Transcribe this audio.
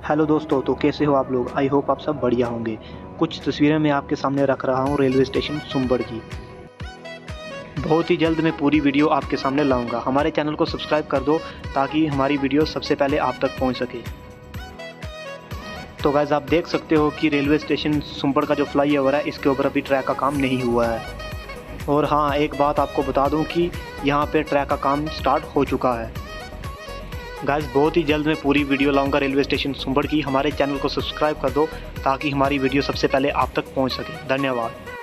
Hello दोस्तों, तो कैसे हो आप लोग। आई होप आप सब बढ़िया होंगे। कुछ तस्वीरें मैं आपके सामने रख रहा हूँ रेलवे स्टेशन सुंबड़ की। बहुत ही जल्द मैं पूरी वीडियो आपके सामने लाऊंगा। हमारे चैनल को सब्सक्राइब कर दो ताकि हमारी वीडियो सबसे पहले आप तक पहुँच सके। तो गाइस, आप देख सकते हो कि रेलवे स्टेशन सुंबड़ का जो फ्लाई ओवर है, इसके ऊपर अभी ट्रैक का काम नहीं हुआ है। और हाँ, एक बात आपको बता दूँ कि यहाँ पे ट्रैक का काम स्टार्ट हो चुका है। गाइस, बहुत ही जल्द मैं पूरी वीडियो लाऊंगा रेलवे स्टेशन सुंबड़ की। हमारे चैनल को सब्सक्राइब कर दो ताकि हमारी वीडियो सबसे पहले आप तक पहुंच सके। धन्यवाद।